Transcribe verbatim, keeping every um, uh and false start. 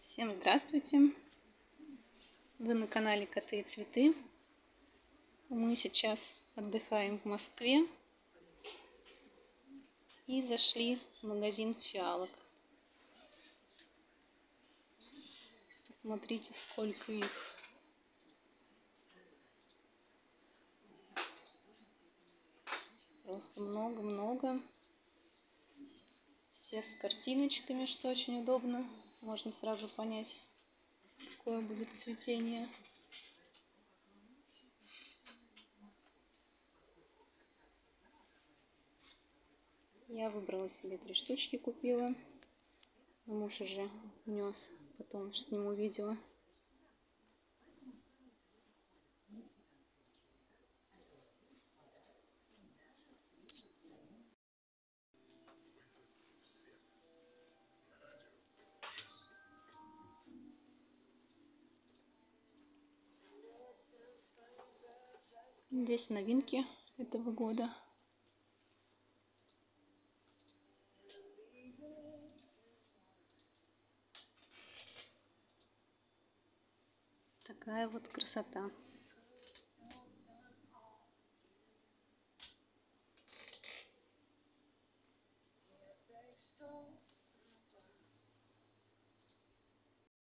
Всем здравствуйте! Вы на канале Коты и Цветы. Мы сейчас отдыхаем в Москве и зашли в магазин фиалок. Посмотрите, сколько их. Просто много-много. Все с картиночками, что очень удобно. Можно сразу понять, какое будет цветение. Я выбрала себе три штучки, купила. Муж уже внес, потом сниму видео. Здесь новинки этого года. Такая вот красота.